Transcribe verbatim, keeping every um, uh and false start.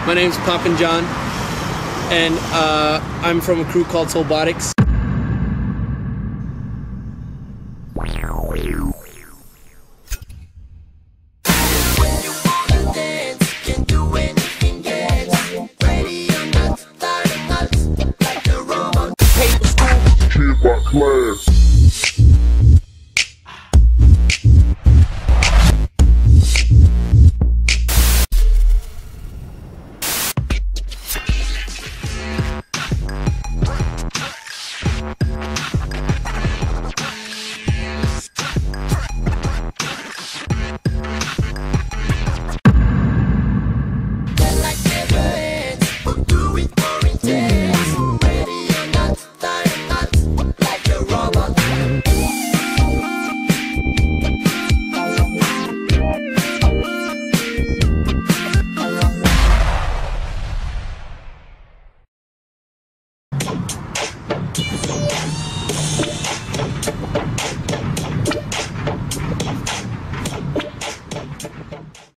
My name's Poppin John, and uh, I'm from a crew called SoulBotics. Class.